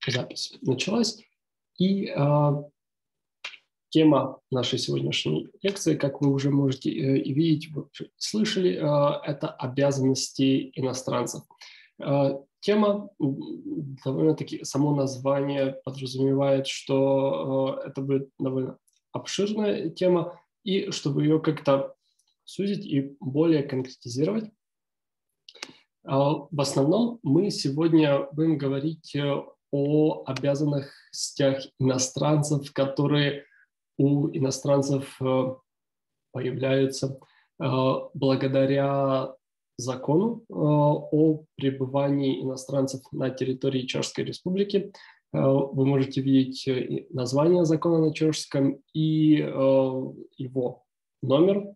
Запись началась. И тема нашей сегодняшней лекции, как вы уже можете и видеть, вы уже слышали, это обязанности иностранцев. Тема, довольно-таки, само название подразумевает, что это будет довольно обширная тема, и чтобы ее как-то сузить и более конкретизировать, в основном мы сегодня будем говорить о обязанностях иностранцев, которые у иностранцев появляются благодаря закону о пребывании иностранцев на территории Чешской Республики. Вы можете видеть название закона на чешском и его номер.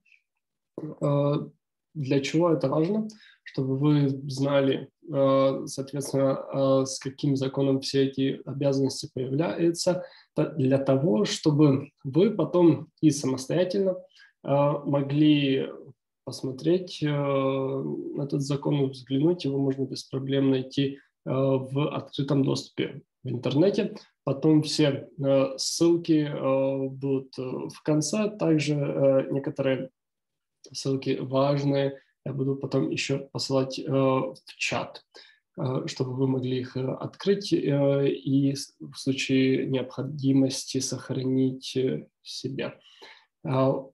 Для чего это важно? Чтобы вы знали, соответственно, с каким законом все эти обязанности появляются, для того, чтобы вы потом и самостоятельно могли посмотреть на этот закон, взглянуть, его можно без проблем найти в открытом доступе в интернете. Потом все ссылки будут в конце, также некоторые ссылки важные я буду потом еще посылать в чат, чтобы вы могли их открыть и в случае необходимости сохранить себе. Мы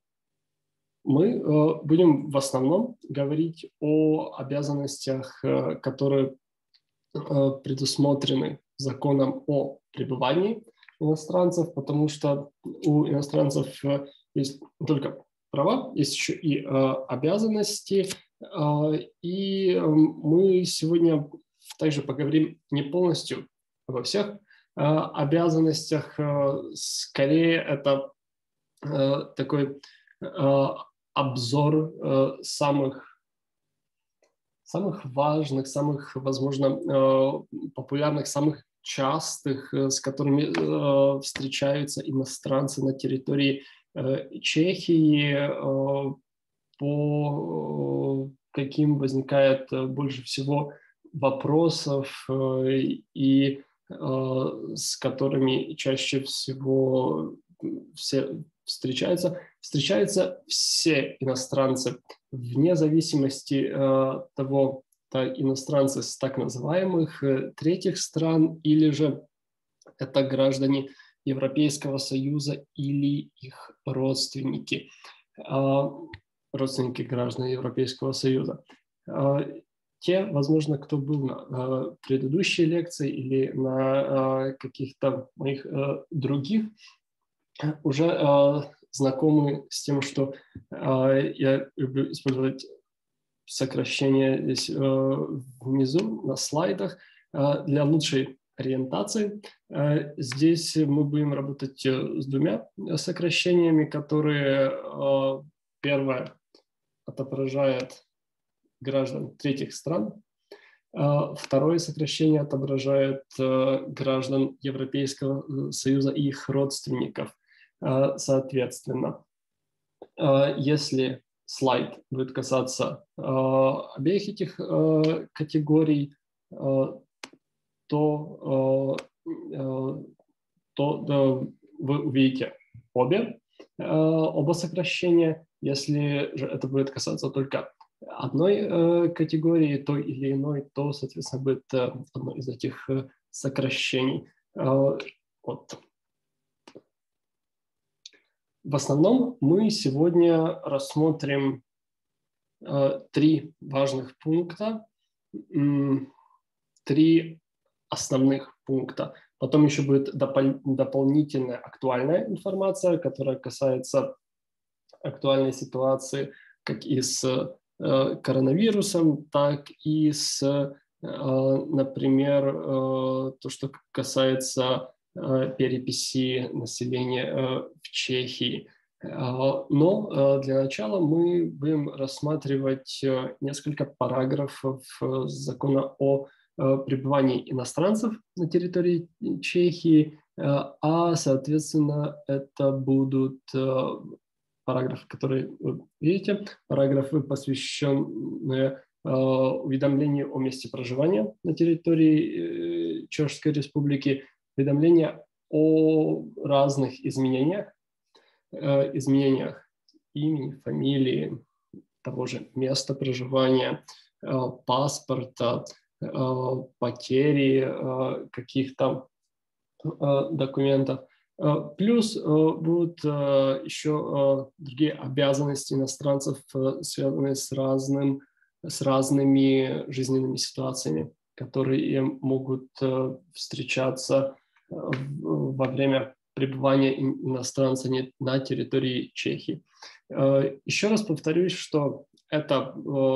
будем в основном говорить о обязанностях, которые предусмотрены законом о пребывании иностранцев, потому что у иностранцев есть только права, есть еще и обязанности, и мы сегодня также поговорим не полностью обо всех обязанностях, скорее это такой обзор самых важных, самых, возможно, популярных, самых частых, с которыми встречаются иностранцы на территории Чехии, по каким возникает больше всего вопросов и с которыми чаще всего все встречаются все иностранцы, вне зависимости того, иностранцы с так называемых третьих стран или же это граждане Европейского Союза или их родственники, родственники граждан Европейского Союза. Те, возможно, кто был на предыдущей лекции или на каких-то моих других, уже знакомы с тем, что я люблю использовать сокращение здесь внизу на слайдах для лучшей ориентации. Здесь мы будем работать с двумя сокращениями, которые первое отображает граждан третьих стран, второе сокращение отображает граждан Европейского Союза и их родственников. Соответственно, если слайд будет касаться обеих этих категорий, то вы увидите оба сокращения. Если же это будет касаться только одной категории, той или иной, то, соответственно, будет одно из этих сокращений. Вот. В основном мы сегодня рассмотрим три важных пункта, три основных пункта. Потом еще будет дополнительная актуальная информация, которая касается актуальной ситуации как и с коронавирусом, так и с, например, то, что касается переписи населения в Чехии. Но для начала мы будем рассматривать несколько параграфов закона о пребывании иностранцев на территории Чехии, соответственно, это будут параграфы, которые вы видите, параграфы, посвященные уведомление о месте проживания на территории Чешской Республики, уведомление о разных изменениях имени, фамилии, того же места проживания, паспорта, потери каких-то документов. Плюс будут еще другие обязанности иностранцев, связанные с разными жизненными ситуациями, которые могут встречаться во время пребывания иностранца на территории Чехии. Еще раз повторюсь, что эта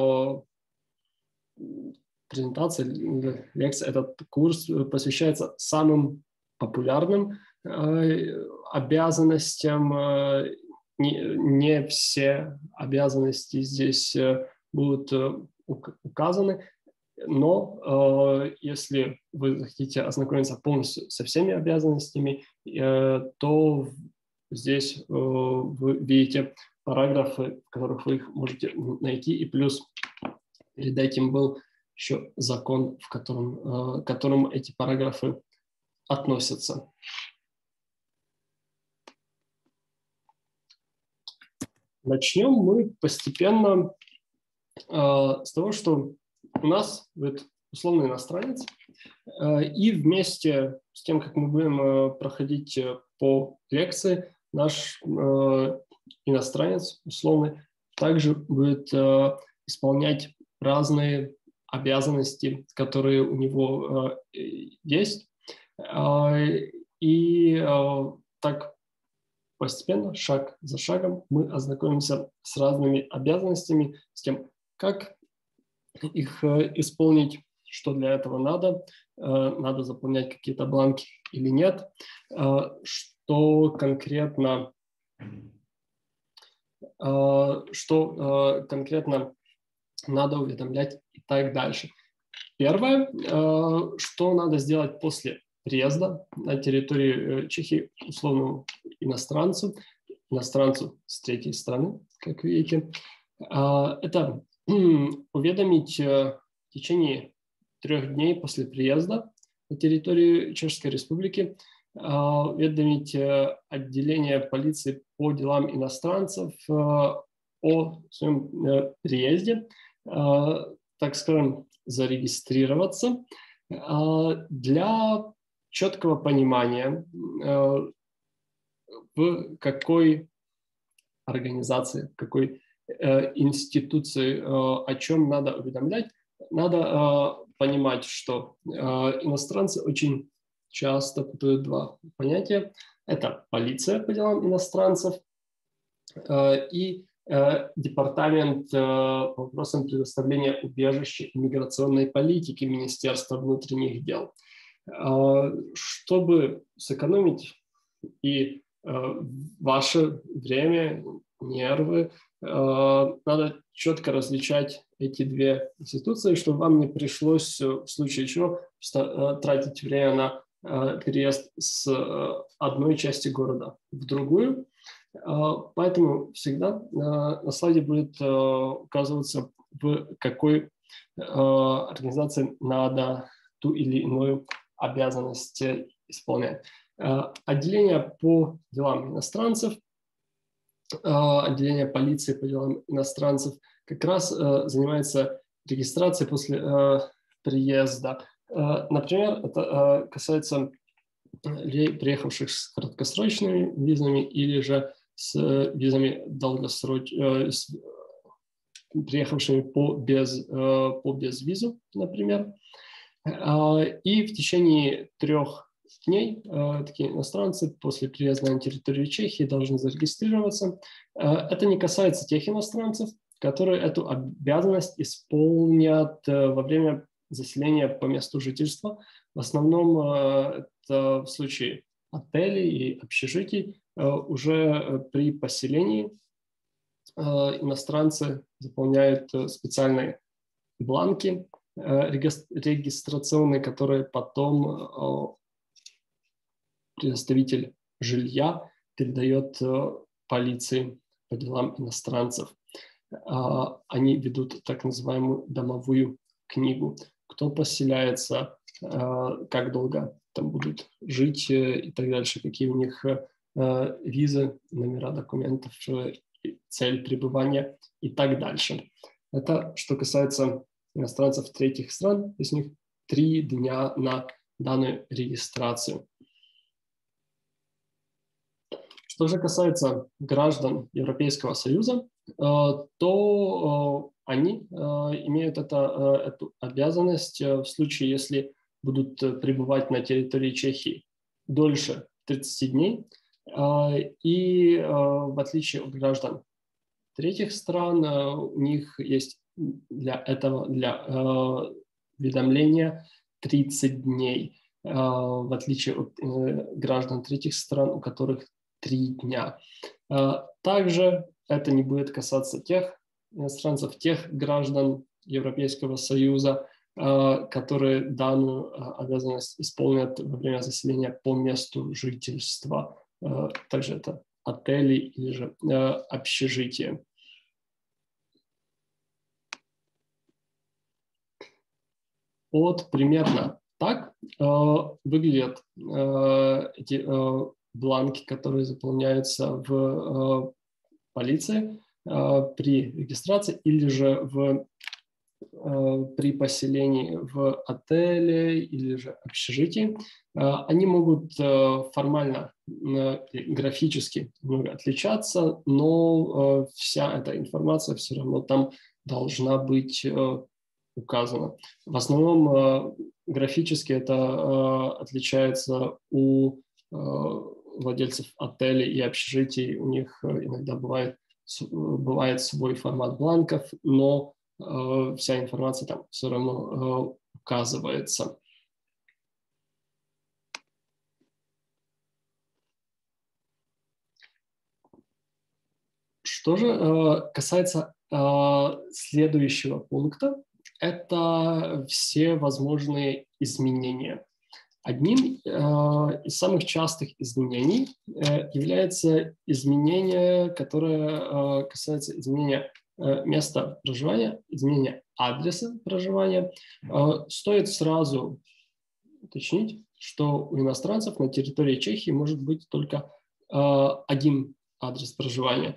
презентация, лекция, этот курс посвящается самым популярным обязанностям. Не все обязанности здесь будут указаны, но если вы хотите ознакомиться полностью со всеми обязанностями, то здесь вы видите параграфы, в которых вы их можете найти, и плюс перед этим был еще закон, к которому эти параграфы относятся. Начнем мы постепенно с того, что у нас будет условный иностранец, и вместе с тем, как мы будем проходить по лекции, наш иностранец условный также будет исполнять разные обязанности, которые у него есть. И так постепенно, шаг за шагом, мы ознакомимся с разными обязанностями, с тем, как их исполнить, что для этого надо заполнять какие-то бланки или нет, что конкретно надо уведомлять и так дальше. Первое, что надо сделать после приезда на территорию Чехии условному иностранцу с третьей страны, как видите, это уведомить в течение 3 дней после приезда на территорию Чешской Республики, уведомить отделение полиции по делам иностранцев о своем приезде, так скажем, зарегистрироваться для четкого понимания, в какой организации, в какой институции, о чем надо уведомлять. Надо понимать, что иностранцы очень часто путают два понятия. Это полиция по делам иностранцев и департамент по вопросам предоставления убежища и миграционной политики Министерства внутренних дел. Чтобы сэкономить и ваше время, нервы, надо четко различать эти две институции, чтобы вам не пришлось в случае чего тратить время на переезд с одной части города в другую. Поэтому всегда на слайде будет указываться, в какой организации надо ту или иную обязанность исполнять. Отделение по делам иностранцев, отделение полиции по делам иностранцев как раз занимается регистрацией после приезда. Например, это касается людей, приехавших с краткосрочными визами или же с визами приехавшими по безвизу, например. И в течение 3 дней такие иностранцы после приезда на территорию Чехии должны зарегистрироваться. Это не касается тех иностранцев, которые эту обязанность исполнят во время заселения по месту жительства. В основном это в случае отелей и общежитий. Уже при поселении иностранцы заполняют специальные бланки регистрационные, которые потом предоставитель жилья передает полиции по делам иностранцев. они ведут так называемую домовую книгу. Кто поселяется, как долго там будут жить и так дальше, какие у них визы, номера документов, цель пребывания и так дальше. Это что касается иностранцев третьих стран, то есть у них 3 дня на данную регистрацию. Что же касается граждан Европейского Союза, то они имеют эту обязанность в случае, если будут пребывать на территории Чехии дольше 30 дней. И в отличие от граждан третьих стран, у них есть для этого, для уведомления 30 дней, в отличие от граждан третьих стран, у которых 3 дня. Также это не будет касаться тех иностранцев, тех граждан Европейского Союза, которые данную обязанность исполнят во время заселения по месту жительства. Также это отели или же общежития. Вот примерно так выглядят эти бланки, которые заполняются в полиции при регистрации или же при поселении в отеле или же общежитии. Они могут формально, графически немного отличаться, но вся эта информация все равно там должна быть указана. В основном графически это отличается у владельцев отелей и общежитий. У них иногда бывает свой формат бланков, но вся информация там все равно указывается. Что же касается следующего пункта, это все возможные изменения. Одним из самых частых изменений является изменение, которое касается изменения места проживания, изменения адреса проживания. Стоит сразу уточнить, что у иностранцев на территории Чехии может быть только один адрес проживания.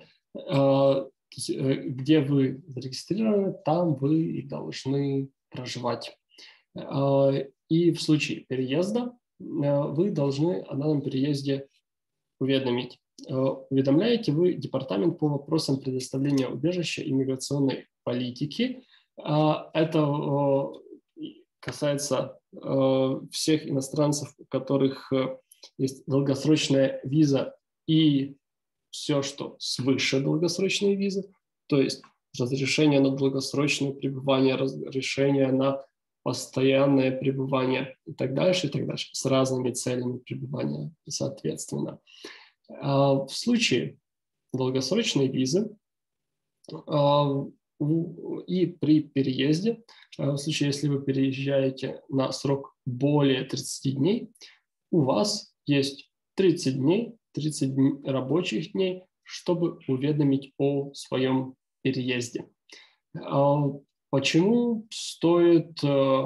Где вы зарегистрированы, там вы и должны проживать. И в случае переезда вы должны о данном переезде уведомить. Уведомляете вы Департамент по вопросам предоставления убежища и миграционной политики. Это касается всех иностранцев, у которых есть долгосрочная виза и все, что свыше долгосрочной визы, то есть разрешение на долгосрочное пребывание, разрешение на постоянное пребывание и так дальше, с разными целями пребывания, соответственно. В случае долгосрочной визы и при переезде, в случае, если вы переезжаете на срок более 30 дней, у вас есть 30 дней, 30 рабочих дней, чтобы уведомить о своем переезде. Почему стоит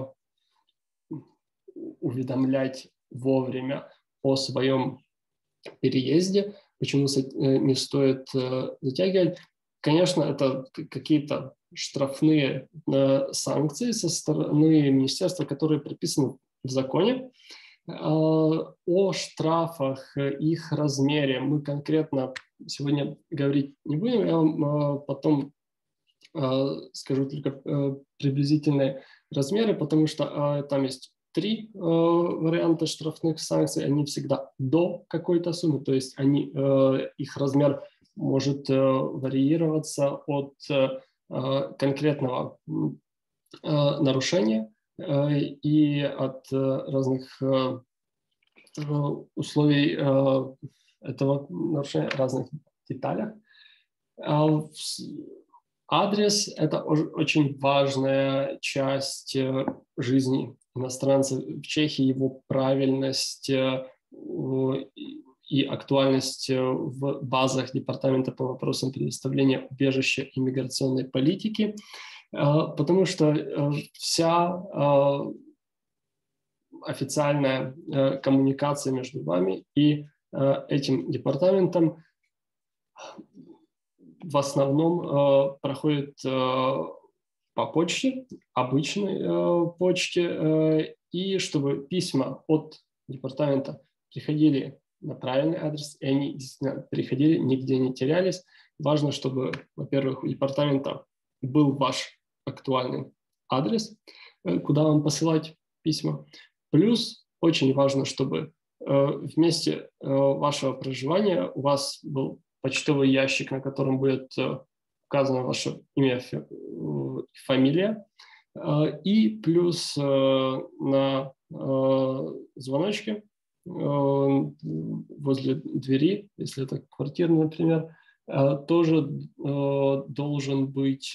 уведомлять вовремя о своем переезде? Почему не стоит затягивать? Конечно, это какие-то штрафные санкции со стороны министерства, которые прописаны в законе. О штрафах, их размере мы конкретно сегодня говорить не будем. Я вам потом скажу только приблизительные размеры, потому что там есть 3 варианта штрафных санкций. Они всегда до какой-то суммы, то есть их размер может варьироваться от конкретного нарушения и от разных условий этого нарушения, разных деталях. Адрес – это очень важная часть жизни иностранца в Чехии, его правильность, и актуальность в базах Департамента по вопросам предоставления убежища и миграционной политики, потому что вся официальная коммуникация между вами и этим департаментом в основном проходит по почте, обычной почте, и чтобы письма от департамента приходили на правильный адрес, и они действительно приходили, нигде не терялись. Важно, чтобы, во-первых, у департамента был ваш актуальный адрес, куда вам посылать письма. Плюс очень важно, чтобы в месте вашего проживания у вас был почтовый ящик, на котором будет указано ваше имя и фамилия, и плюс на звоночке возле двери, если это квартира, например, тоже должен быть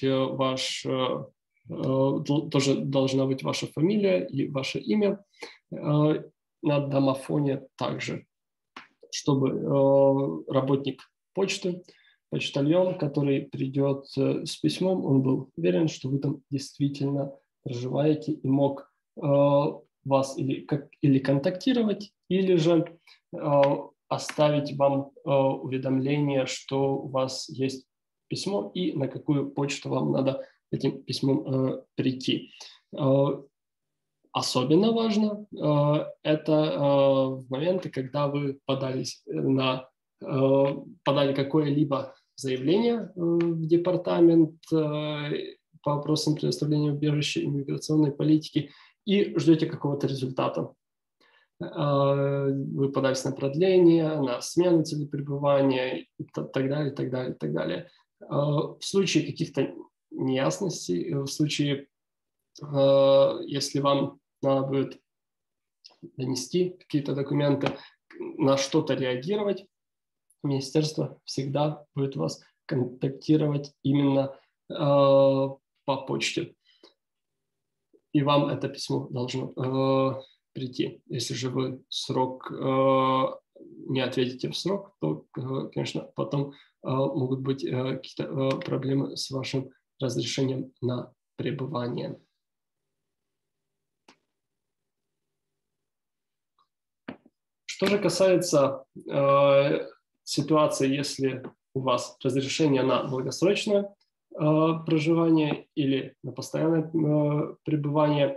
тоже должна быть ваша фамилия и ваше имя. На домофоне также, чтобы работник почты, почтальон, который придет с письмом, он был уверен, что вы там действительно проживаете и мог вас или контактировать, или же оставить вам уведомление, что у вас есть письмо и на какую почту вам надо этим письмом прийти. Особенно важно это в моменты, когда вы подали какое-либо заявление в департамент по вопросам предоставления убежища и миграционной политики и ждете какого-то результата. Вы подались на продление, на смену цели пребывания и так далее, и так далее, и так далее. В случае каких-то неясностей, в случае, если вам надо будет донести какие-то документы, на что-то реагировать, министерство всегда будет вас контактировать именно по почте. И вам это письмо должно прийти. Если же вы не ответите в срок, то, конечно, потом могут быть какие-то проблемы с вашим разрешением на пребывание. Что же касается ситуации, если у вас разрешение на долгосрочное проживание или на постоянное пребывание,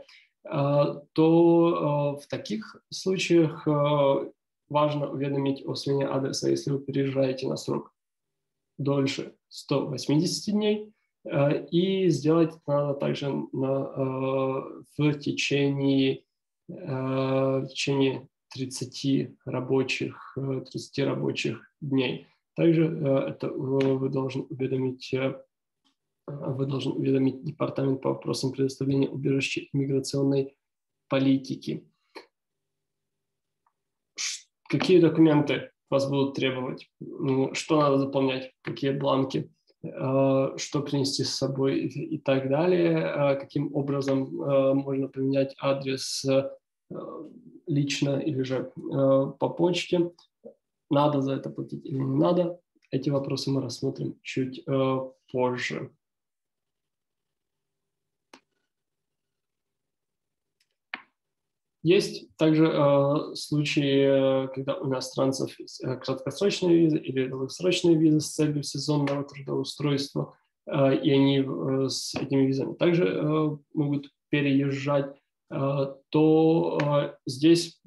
то в таких случаях важно уведомить о смене адреса, если вы переезжаете на срок дольше 180 дней, и сделать это надо также в течение 30 рабочих дней. Также это вы должны уведомить департамент по вопросам предоставления убежища и миграционной политики. Какие документы вас будут требовать? Что надо заполнять? Какие бланки? Что принести с собой и так далее? Каким образом можно поменять адрес лично или же по почте? Надо за это платить или не надо? Эти вопросы мы рассмотрим чуть позже. Есть также случаи, когда у иностранцев краткосрочные визы или долгосрочные визы с целью сезонного трудоустройства, и они с этими визами также могут переезжать, то здесь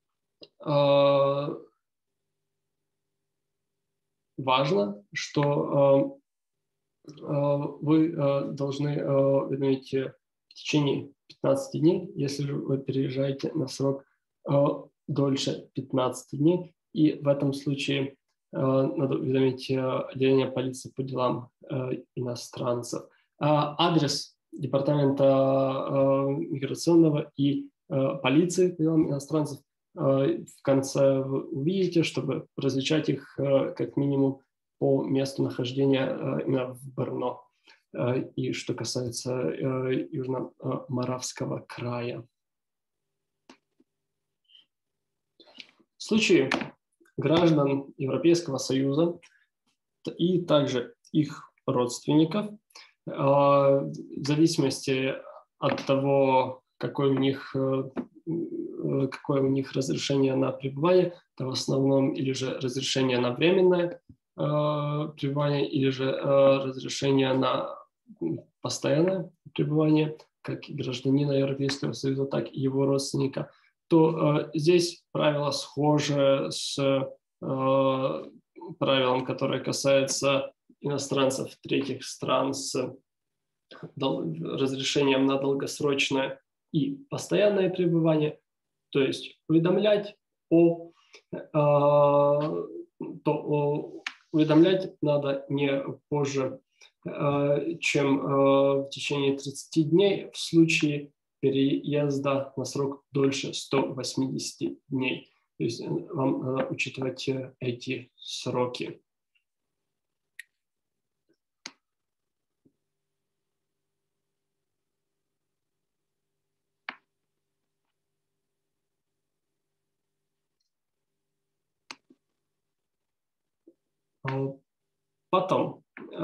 важно, что вы должны уведомить в течение 15 дней, если же вы переезжаете на срок дольше 15 дней. И в этом случае надо уведомить отделение полиции по делам иностранцев. Адрес департамента миграционного и полиции по делам иностранцев в конце вы увидите, чтобы различать их как минимум по месту нахождения именно в Брно. И что касается Южно-Моравского края. В случае, граждан Европейского Союза и также их родственников, в зависимости от того, какое у них разрешение на пребывание, это в основном или же разрешение на временное пребывание, или же разрешение на постоянное пребывание, как и гражданина Европейского Союза, так и его родственника, то здесь правила схожи с правилом, которое касается иностранцев третьих стран с разрешением на долгосрочное и постоянное пребывание, то есть уведомлять уведомлять надо не позже, чем в течение 30 дней в случае переезда на срок дольше 180 дней. То есть вам надо учитывать эти сроки. Потом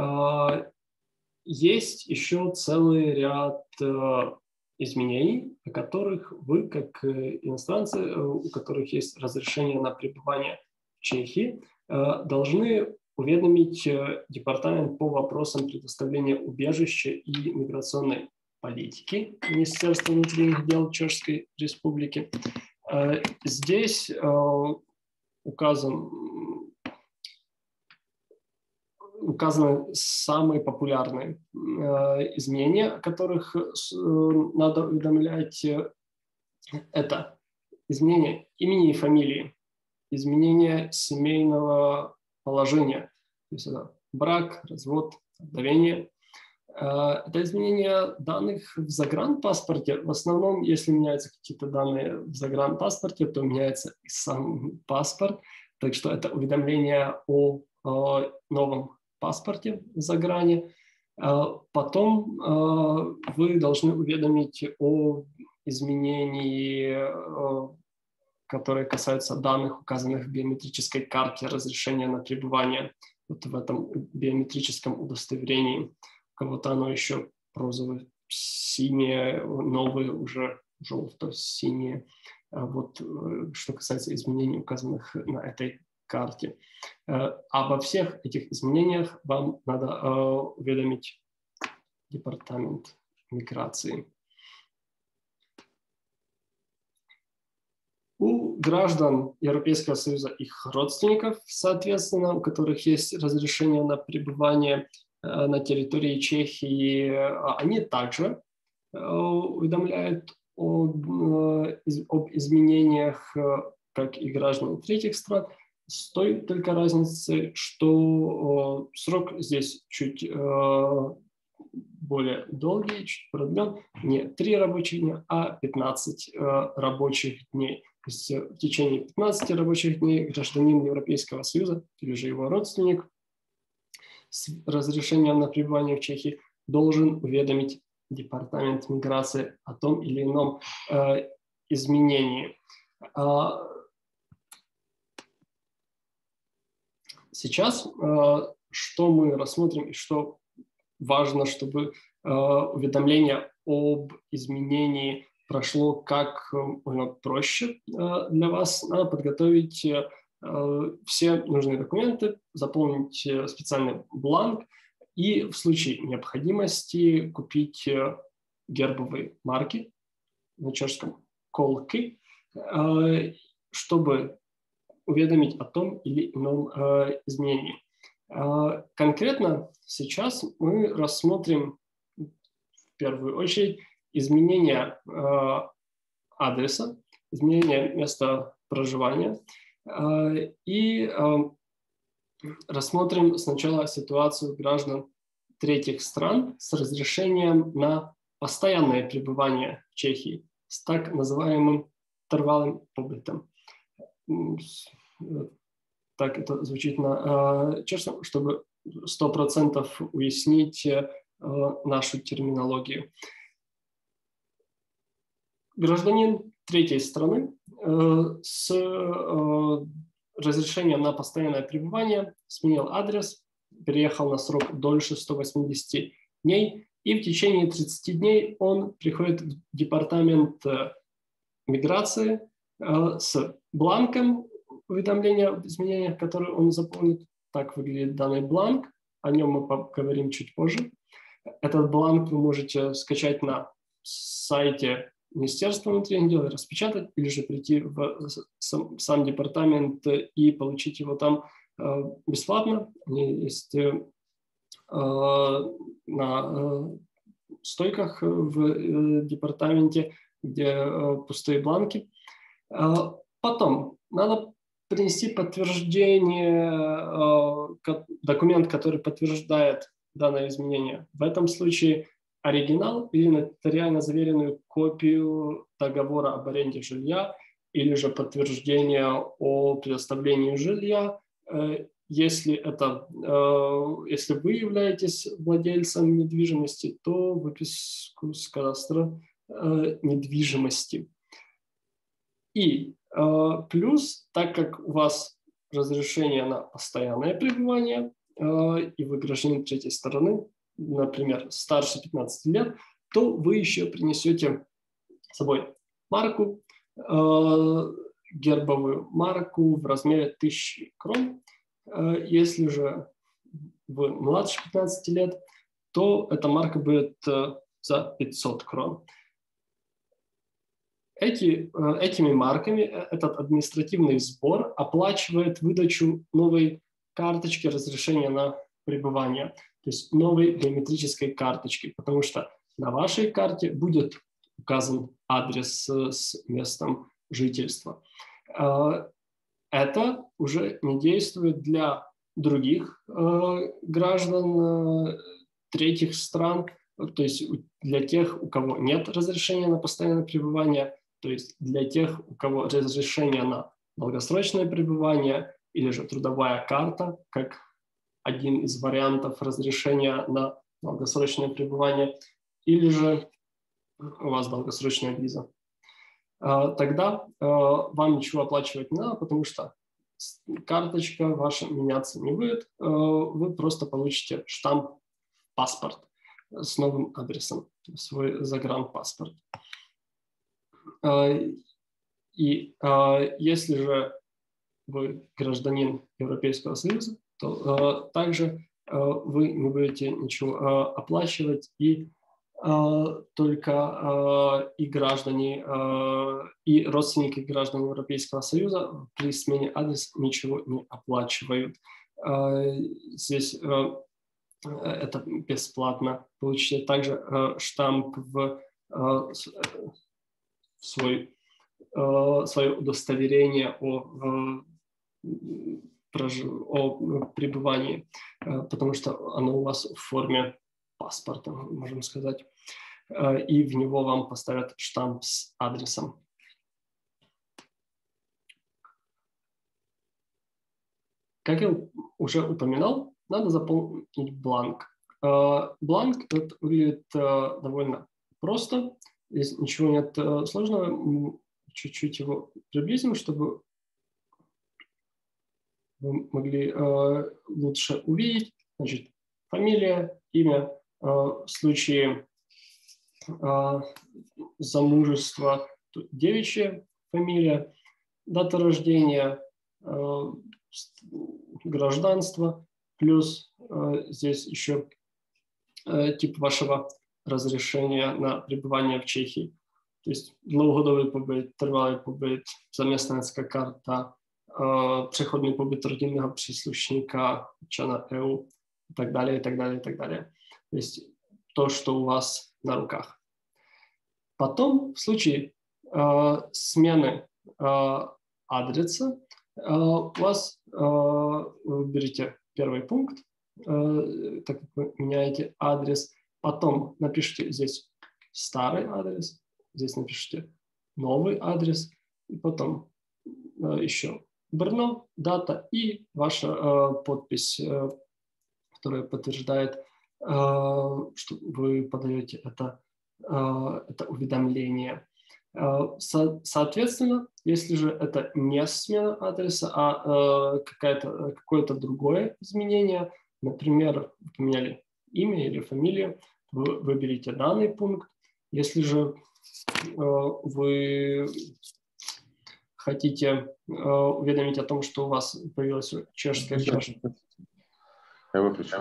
есть еще целый ряд изменений, о которых вы, как иностранцы, у которых есть разрешение на пребывание в Чехии, должны уведомить Департамент по вопросам предоставления убежища и миграционной политики Министерства внутренних дел Чешской Республики. Здесь указаны самые популярные изменения, о которых надо уведомлять. Это изменение имени и фамилии, изменение семейного положения, то есть это брак, развод, вдовение. Это изменение данных в загранпаспорте. В основном, если меняются какие-то данные в загранпаспорте, то меняется и сам паспорт. Так что это уведомление о новом паспорте за грани. Потом вы должны уведомить о изменении, которые касаются данных, указанных в биометрической карте разрешения на пребывание, вот в этом биометрическом удостоверении. У кого-то оно еще розово-синее, новые уже желто-синие. Вот что касается изменений, указанных на этой карте. Обо всех этих изменениях вам надо уведомить Департамент миграции. У граждан Европейского Союза, их родственников, соответственно, у которых есть разрешение на пребывание на территории Чехии, они также уведомляют об изменениях, как и граждан третьих стран, с той только разницей, что срок здесь чуть более долгий, чуть продлен, не 3 рабочих дня, а 15 рабочих дней. То есть в течение 15 рабочих дней гражданин Европейского Союза или же его родственник с разрешением на пребывание в Чехии должен уведомить Департамент миграции о том или ином изменении. Сейчас что мы рассмотрим и что важно, чтобы уведомление об изменении прошло как можно проще для вас. Надо подготовить все нужные документы, заполнить специальный бланк и в случае необходимости купить гербовые марки на чешском колки, чтобы уведомить о том или ином изменении. Конкретно сейчас мы рассмотрим в первую очередь изменение адреса, изменение места проживания и рассмотрим сначала ситуацию граждан третьих стран с разрешением на постоянное пребывание в Чехии с так называемым трвалым побытом. Так это звучит на чешском, чтобы 100% уяснить нашу терминологию. Гражданин третьей страны с разрешение на постоянное пребывание, сменил адрес, переехал на срок дольше 180 дней, и в течение 30 дней он приходит в департамент миграции с бланком уведомления об изменениях, которые он заполнит. Так выглядит данный бланк, о нем мы поговорим чуть позже. Этот бланк вы можете скачать на сайте Министерства внутренних дел, распечатать, или же прийти в сам департамент и получить его там бесплатно. Они есть на стойках в департаменте, где пустые бланки. Потом надо принести подтверждение, документ, который подтверждает данное изменение. В этом случае оригинал или нотариально заверенную копию договора об аренде жилья или же подтверждение о предоставлении жилья. Если вы являетесь владельцем недвижимости, то выписку с кадастра недвижимости. И плюс, так как у вас разрешение на постоянное пребывание, и вы гражданин третьей стороны, например, старше 15 лет, то вы еще принесете с собой марку, гербовую марку в размере 1000 крон. Если же вы младше 15 лет, то эта марка будет за 500 крон. Этими марками этот административный сбор оплачивает выдачу новой карточки разрешения на пребывание, то есть новой биометрической карточки, потому что на вашей карте будет указан адрес с местом жительства. Это уже не действует для других граждан третьих стран, то есть для тех, у кого нет разрешения на постоянное пребывание, то есть для тех, у кого разрешение на долгосрочное пребывание или же трудовая карта, как один из вариантов разрешения на долгосрочное пребывание, или же у вас долгосрочная виза. Тогда вам ничего оплачивать не надо, потому что карточка ваша меняться не будет. Вы просто получите штамп паспорт с новым адресом, свой загранпаспорт. И если же вы гражданин Европейского Союза, то также вы не будете ничего оплачивать, и только и граждане, и родственники граждан Европейского Союза при смене адреса ничего не оплачивают. Здесь это бесплатно. Получите также штамп в свое удостоверение о пребывании, потому что оно у вас в форме паспорта, можем сказать, и в него вам поставят штамп с адресом. Как я уже упоминал, надо заполнить бланк. Бланк выглядит довольно просто, здесь ничего нет сложного, чуть-чуть его приблизим, чтобы вы могли лучше увидеть. Значит, фамилия, имя, в случае замужества девичья фамилия, дата рождения, гражданство, плюс здесь еще тип вашего разрешения на пребывание в Чехии. То есть dlouhodobý pobyt, trvalý pobyt, zaměstnanecká karta, přechodný pobyt rodinného příslušníka, občana EU, и так далее, и так далее, и так далее. То есть то, что у вас на руках. Потом, в случае смены адреса, у вас вы берете первый пункт, так как вы меняете адрес, потом напишите здесь старый адрес, здесь напишите новый адрес, и потом еще Брно, дата и ваша подпись, которая подтверждает, что вы подаете это уведомление. Соответственно, если же это не смена адреса, а какое-то другое изменение, например, поменяли имя или фамилию, вы выберите данный пункт. Если же вы хотите уведомить о том, что у вас появилась чешская карта. Я выключу.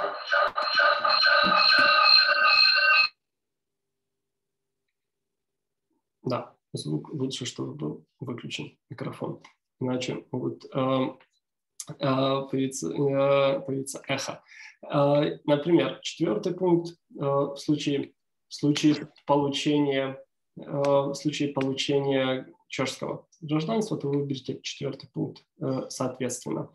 Да, звук лучше, чтобы был выключен микрофон, иначе могут появиться эхо. Например, 4-й пункт в случае получения чешского гражданства, то вы выберете 4-й пункт соответственно.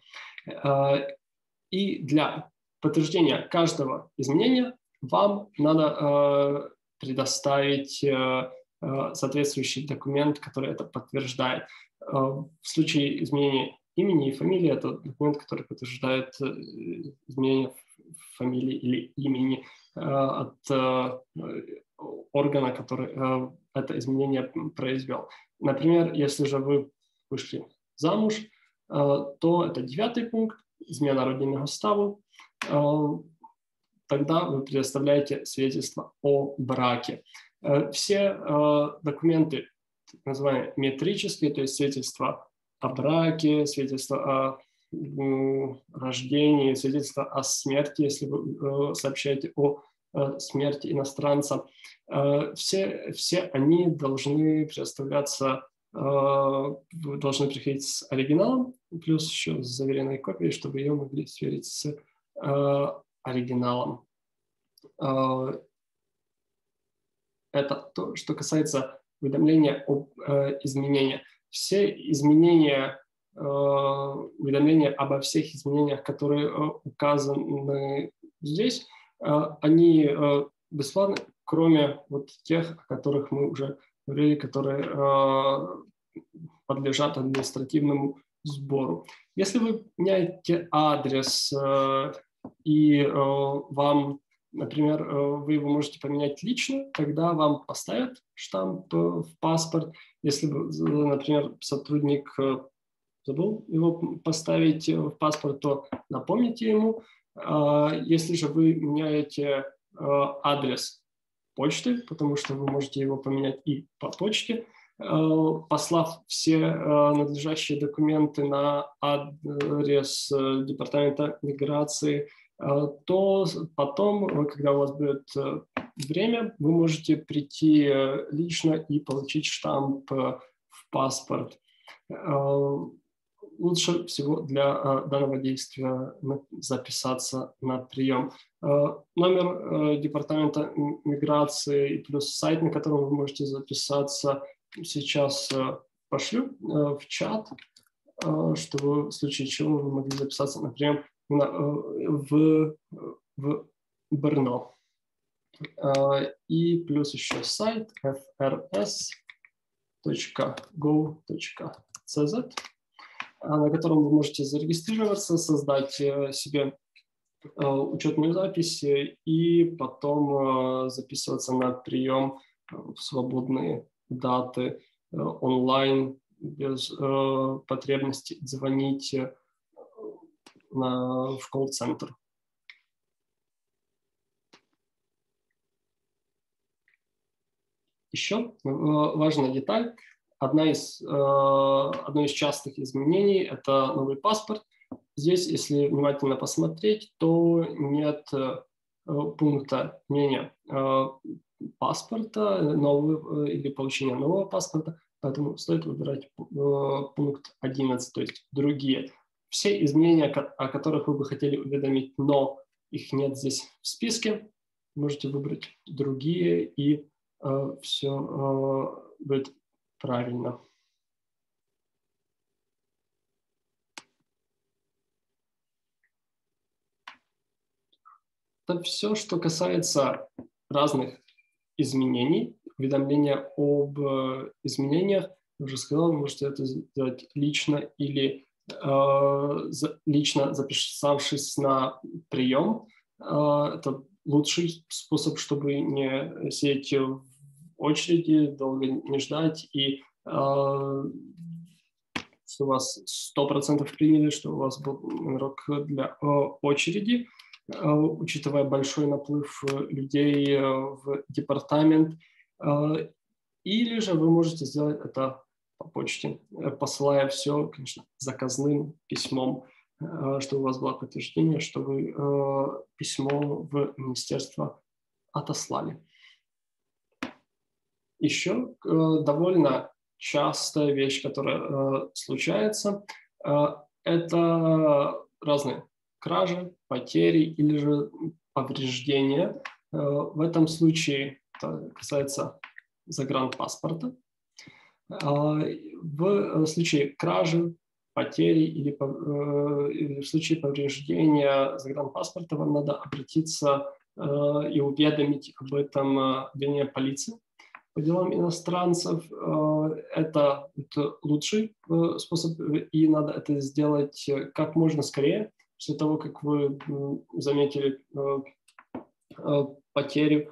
И для подтверждения каждого изменения вам надо предоставить соответствующий документ, который это подтверждает. В случае изменения имени и фамилии это документ, который подтверждает изменение фамилии или имени от органа, который это изменение произвел. Например, если же вы вышли замуж, то это 9-й пункт, измена родинного ставу. Тогда вы предоставляете свидетельство о браке. Все документы, так называемые метрические, то есть свидетельство о браке, свидетельство о рождении, свидетельство о смерти, если вы сообщаете о смерти иностранца. Все они должны предоставляться, вы должны приходить с оригиналом, плюс еще с заверенной копией, чтобы ее могли сверить с оригиналом. Это то, что касается уведомления об изменениях. Все изменения, уведомления обо всех изменениях, которые указаны здесь, они бесплатны, кроме вот тех, о которых мы уже говорили, которые подлежат административному сбору. Если вы меняете адрес и вам, например, вы его можете поменять лично, тогда вам поставят штамп в паспорт. Если, например, сотрудник забыл его поставить в паспорт, то напомните ему. Если же вы меняете адрес почты, потому что вы можете его поменять и по почте, послав все надлежащие документы на адрес Департамента миграции, то потом, когда у вас будет время, вы можете прийти лично и получить штамп в паспорт. Лучше всего для данного действия записаться на прием. Номер Департамента миграции плюс сайт, на котором вы можете записаться, сейчас пошлю в чат, чтобы в случае чего вы могли записаться на прием в Брно. И плюс еще сайт frs.go.cz, на котором вы можете зарегистрироваться, создать себе учетную запись и потом записываться на прием в свободные даты онлайн без потребности звонить в колл-центр. Еще важная деталь. Одно из частых изменений – это новый паспорт. Здесь, если внимательно посмотреть, то нет пункта мнения паспорта нового, или получения нового паспорта, поэтому стоит выбирать пункт 11, то есть другие. Все изменения, о которых вы бы хотели уведомить, но их нет здесь в списке, можете выбрать другие, и все будет правильно. Это все, что касается разных изменений, уведомления об изменениях. Я уже сказал, вы можете это сделать лично или лично записавшись на прием. Это лучший способ, чтобы не сидеть очереди, долго не ждать, и что вас 100% приняли, что у вас был номерок для очереди, учитывая большой наплыв людей в департамент. Или же вы можете сделать это по почте, посылая все, конечно, заказным письмом, чтобы у вас было подтверждение, что вы письмо в министерство отослали. Еще довольно частая вещь, которая случается, это разные кражи, потери или же повреждения. В этом случае это касается загранпаспорта. В случае кражи, потери или в случае повреждения загранпаспорта вам надо обратиться и уведомить об этом отделение полиции по делам иностранцев. Это лучший способ, и надо это сделать как можно скорее, после того, как вы заметили потерю.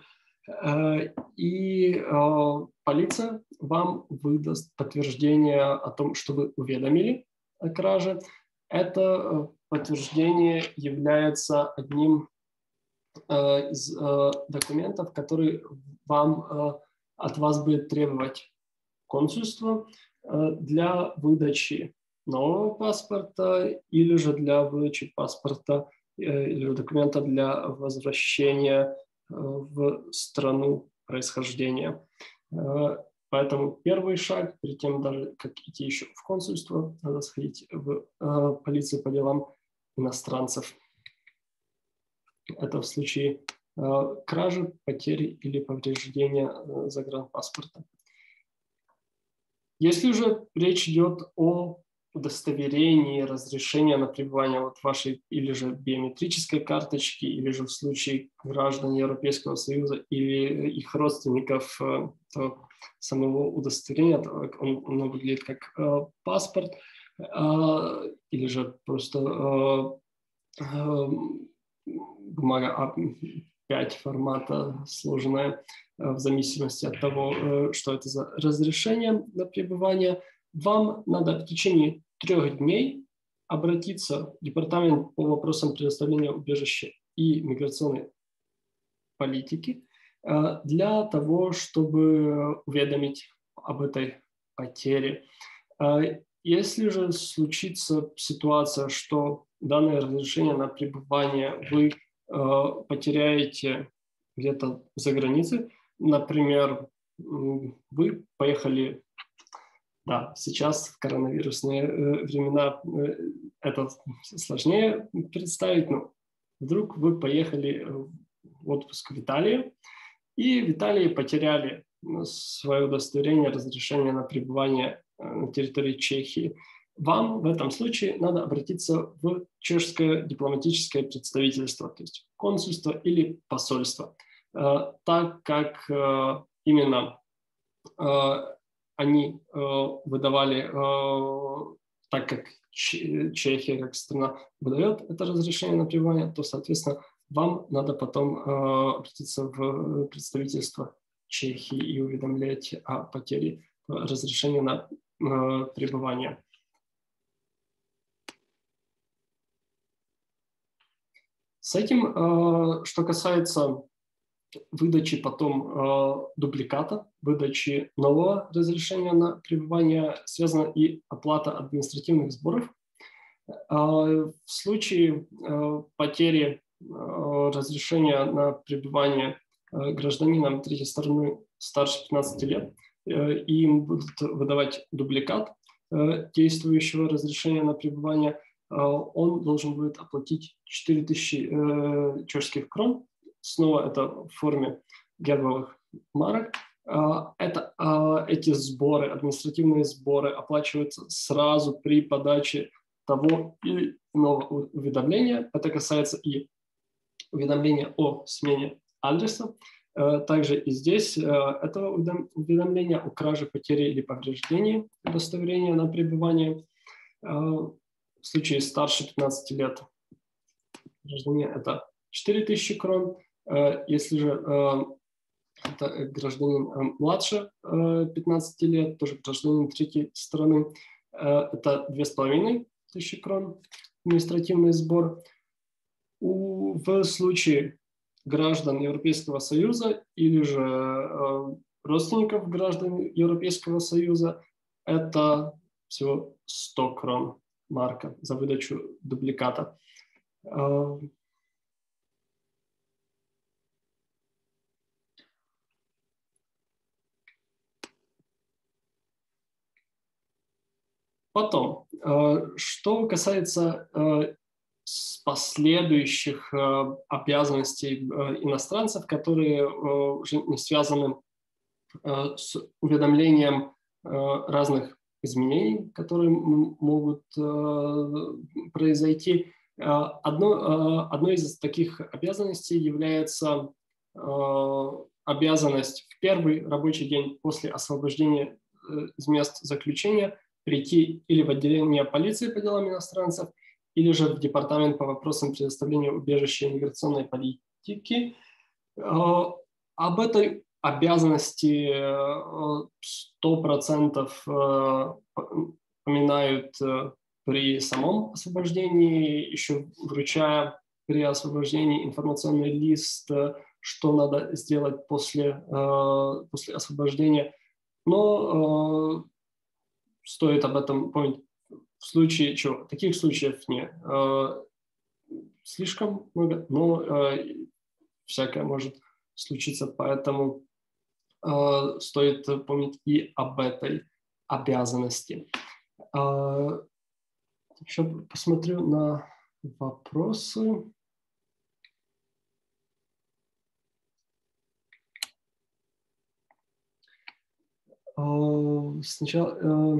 И полиция вам выдаст подтверждение о том, что вы уведомили о краже. Это подтверждение является одним из документов, который от вас будет требовать консульство для выдачи нового паспорта или же для выдачи паспорта или документа для возвращения в страну происхождения. Поэтому первый шаг, перед тем даже как идти еще в консульство, надо сходить в полицию по делам иностранцев. Это в случае кражи, потери или повреждения загранпаспорта. Если же речь идет о удостоверении разрешения на пребывание вот вашей или же биометрической карточки, или же в случае граждан Европейского Союза или их родственников самого удостоверения, оно выглядит как паспорт, или же просто бумага А5 формата, сложная, в зависимости от того, что это за разрешение на пребывание, вам надо в течение 3 дней обратиться в департамент по вопросам предоставления убежища и миграционной политики для того, чтобы уведомить об этой потере. Если же случится ситуация, что данное разрешение на пребывание вы потеряете где-то за границей, например, вы поехали, да, сейчас в коронавирусные времена это сложнее представить, но вдруг вы поехали в отпуск в Италию, и в Италии потеряли свое удостоверение, разрешение на пребывание на территории Чехии. Вам в этом случае надо обратиться в чешское дипломатическое представительство, то есть консульство или посольство, так как именно они выдавали, так как Чехия как страна выдает это разрешение на пребывание, то, соответственно, вам надо потом обратиться в представительство Чехии и уведомлять о потере разрешения на пребывание. С этим, что касается выдачи потом дубликата, выдачи нового разрешения на пребывание, связана и оплата административных сборов. В случае потери разрешения на пребывание гражданинам третьей стороны старше 15 лет, им будут выдавать дубликат действующего разрешения на пребывание, он должен будет оплатить 4000 чешских крон. Снова это в форме гербовых марок. Эти сборы, административные сборы оплачиваются сразу при подаче того или иного уведомления. Это касается и уведомления о смене адреса. Также и здесь это уведомление о краже, потере или повреждении удостоверения на пребывание. В случае старше 15 лет гражданина это 4000 крон. Если же это гражданин младше 15 лет, тоже гражданин третьей страны. Это 2500 крон административный сбор. В случае граждан Европейского Союза или же родственников граждан Европейского Союза это всего 100 крон марка за выдачу дубликата. Потом, что касается последующих обязанностей иностранцев, которые уже не связаны с уведомлением разных изменений, которые могут произойти. Одной из таких обязанностей является обязанность в первый рабочий день после освобождения из мест заключения прийти или в отделение полиции по делам иностранцев, или же в департамент по вопросам предоставления убежища и миграционной политики. Об этой обязанности 100% упоминают при самом освобождении, еще вручая при освобождении информационный лист, что надо сделать после освобождения. Но стоит об этом помнить. В случае чего? Таких случаев не слишком много, но всякое может случиться, поэтому стоит помнить и об этой обязанности. Еще посмотрю на вопросы. Сначала...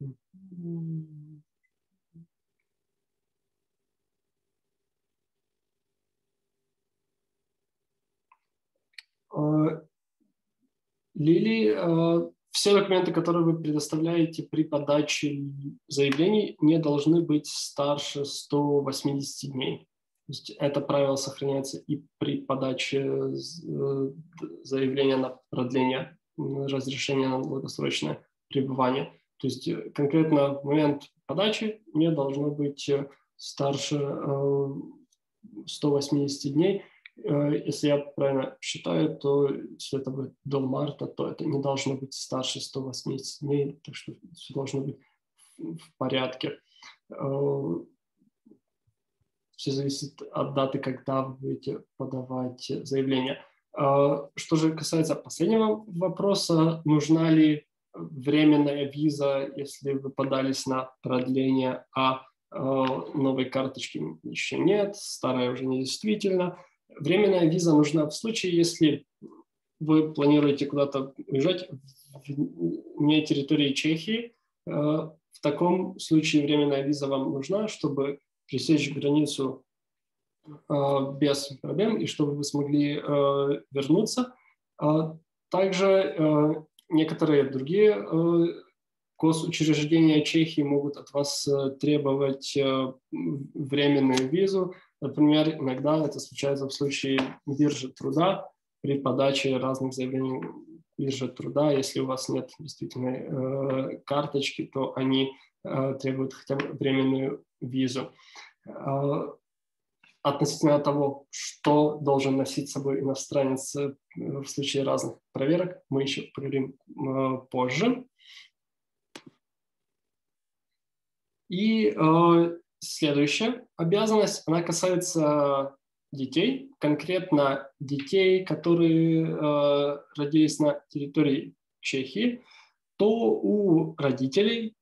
Лили, все документы, которые вы предоставляете при подаче заявлений, не должны быть старше 180 дней. То есть это правило сохраняется и при подаче заявления на продление разрешения на долгосрочное пребывание. То есть конкретно в момент подачи не должно быть старше 180 дней. Если я правильно считаю, то если это будет до марта, то это не должно быть старше 180 дней, так что все должно быть в порядке. Все зависит от даты, когда вы будете подавать заявление. Что же касается последнего вопроса, нужна ли временная виза, если вы подались на продление, а новой карточки еще нет, старая уже недействительна. Временная виза нужна в случае, если вы планируете куда-то уезжать вне территории Чехии. В таком случае временная виза вам нужна, чтобы пересечь границу без проблем и чтобы вы смогли вернуться. Также некоторые другие госучреждения Чехии могут от вас требовать временную визу. Например, иногда это случается в случае биржи труда, при подаче разных заявлений биржи труда. Если у вас нет действительной карточки, то они требуют хотя бы временную визу. Относительно того, что должен носить с собой иностранец в случае разных проверок, мы еще поговорим позже. И следующая обязанность, она касается детей, конкретно детей, которые родились на территории Чехии, то у родителей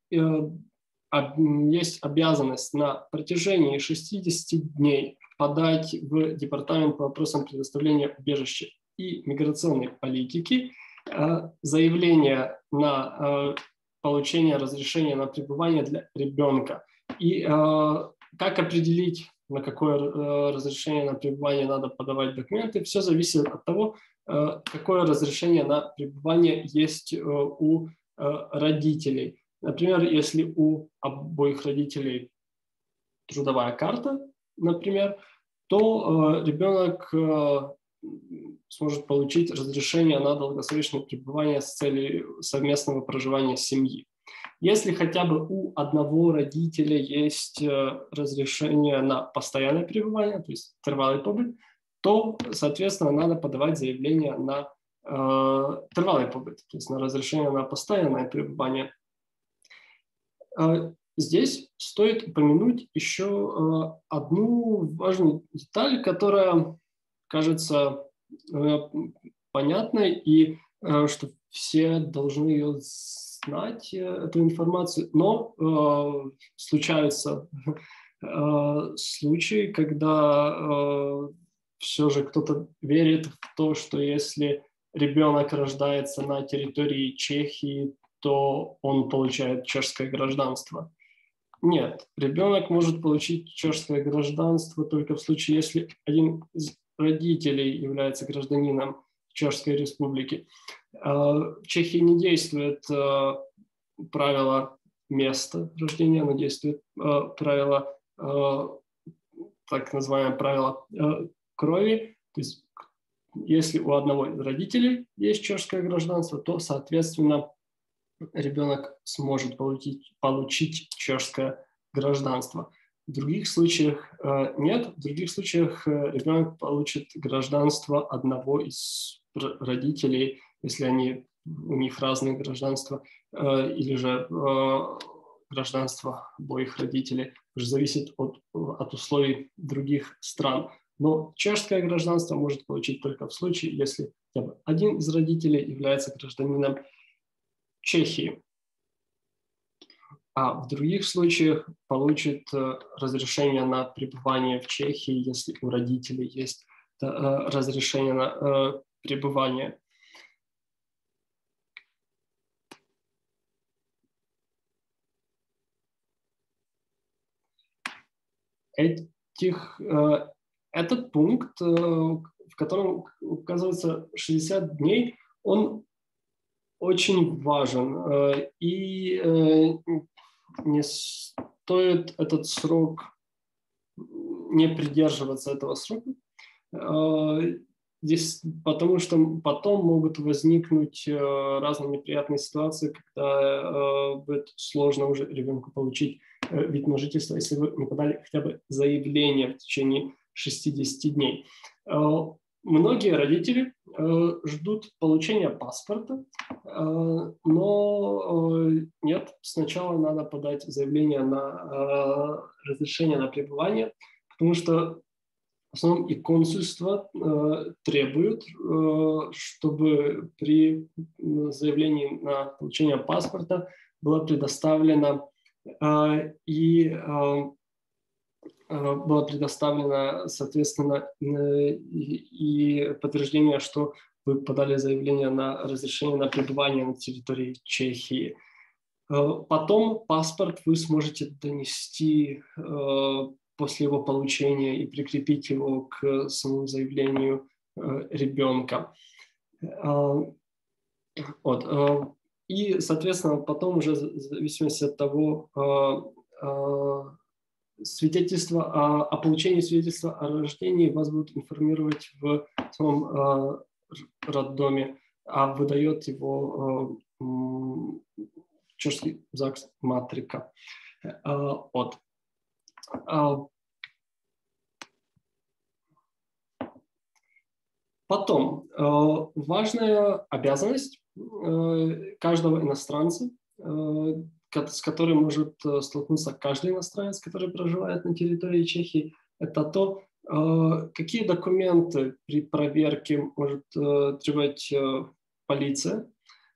есть обязанность на протяжении 60 дней подать в Департамент по вопросам предоставления убежища и миграционной политики заявление на получение разрешения на пребывание для ребенка. И как определить, на какое разрешение на пребывание надо подавать документы, все зависит от того, какое разрешение на пребывание есть у родителей. Например, если у обоих родителей трудовая карта, например, то ребенок сможет получить разрешение на долгосрочное пребывание с целью совместного проживания семьи. Если хотя бы у одного родителя есть разрешение на постоянное пребывание, то есть трвалый побыт, то, соответственно, надо подавать заявление на трвалый побыт, то есть на разрешение на постоянное пребывание. Здесь стоит упомянуть еще одну важную деталь, которая кажется понятной, и что все должны ее знать, эту информацию, но случаются случаи, когда все же кто-то верит в то, что если ребенок рождается на территории Чехии, то он получает чешское гражданство. Нет, ребенок может получить чешское гражданство только в случае, если один из родителей является гражданином Чешской Республики. В Чехии не действует правило места рождения, но действует правило, так называемое правило крови. То есть если у одного из родителей есть чешское гражданство, то, соответственно, ребенок сможет получить чешское гражданство. В других случаях нет. В других случаях ребенок получит гражданство одного из родителей, если у них разные гражданства, или же гражданство обоих родителей. Это зависит от условий других стран. Но чешское гражданство может получить только в случае, если хотя бы один из родителей является гражданином Чехии, а в других случаях получит разрешение на пребывание в Чехии, если у родителей есть разрешение на пребывание. Этот пункт, в котором указывается 60 дней, он очень важен, и не стоит этот срок, не придерживаться этого срока, здесь, потому что потом могут возникнуть разные неприятные ситуации, когда будет сложно уже ребенку получить вид на жительство, если вы не подали хотя бы заявление в течение 60 дней. Многие родители ждут получения паспорта, но нет, сначала надо подать заявление на разрешение на пребывание, потому что в основном и консульство требуют, чтобы при заявлении на получение паспорта было предоставлено было предоставлено, соответственно, и подтверждение, что вы подали заявление на разрешение на пребывание на территории Чехии. Потом паспорт вы сможете донести после его получения и прикрепить его к самому заявлению ребенка. Вот. И, соответственно, потом уже в зависимости от того, свидетельство о получении свидетельства о рождении вас будут информировать в самом роддоме, а выдает его чешский ЗАГС Матрика. Вот. Потом, важная обязанность каждого иностранца, с которой может столкнуться каждый иностранец, который проживает на территории Чехии, это то, какие документы при проверке может требовать полиция.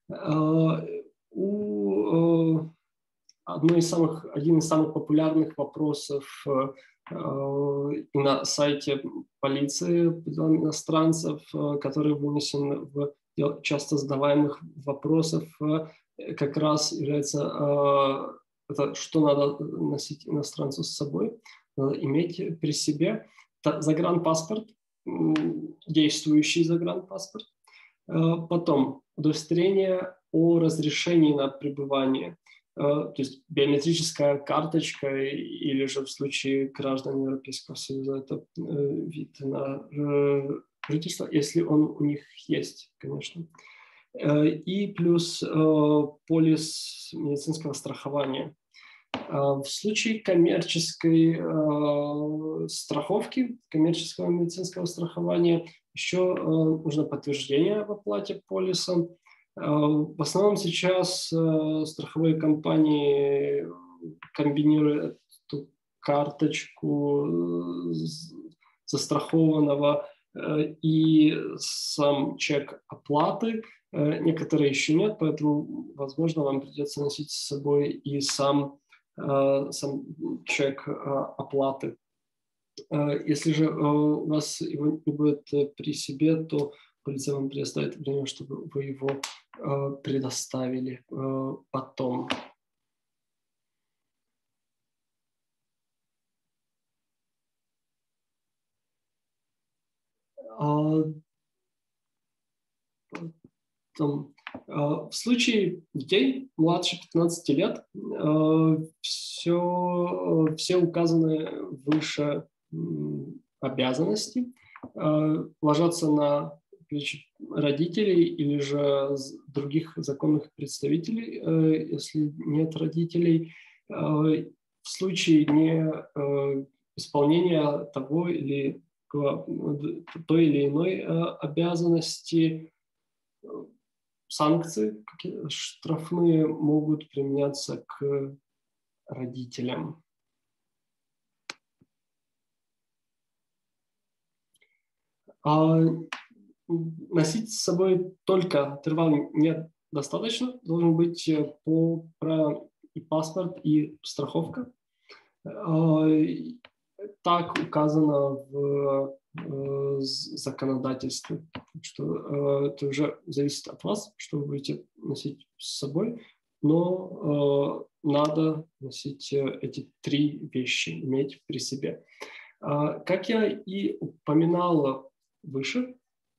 Один из самых популярных вопросов и на сайте полиции иностранцев, который вынесен в часто задаваемых вопросов, как раз является это, что надо носить иностранцу с собой, надо иметь при себе. Это загранпаспорт, действующий загранпаспорт. Потом удостоверение о разрешении на пребывание, то есть биометрическая карточка, или же в случае граждан Европейского Союза это вид на жительства, если он у них есть, конечно. И плюс полис медицинского страхования. В случае коммерческой страховки, коммерческого медицинского страхования, еще нужно подтверждение об оплате полиса. В основном сейчас страховые компании комбинируют эту карточку застрахованного и сам чек оплаты. Некоторые еще нет, поэтому, возможно, вам придется носить с собой и сам чек оплаты. Если же у вас его не будет при себе, то полиция вам предоставит время, чтобы вы его предоставили потом. В случае детей младше 15 лет все указанные выше обязанности ложатся на плечи родителей или же других законных представителей, если нет родителей. В случае неисполнения той или иной обязанности, санкции штрафные могут применяться к родителям. Носить с собой только тервал недостаточно. Должен быть и паспорт, и страховка. Так указано в законодательстве. Что это уже зависит от вас, что вы будете носить с собой, но надо носить эти 3 вещи, иметь при себе. Как я и упоминал выше,